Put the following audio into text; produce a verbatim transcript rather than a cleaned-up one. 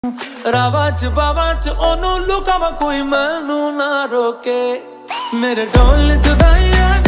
रावा च बावा च ओनू लुकावा कोई मैनू ना रोके मेरे ढोल जुदाइयां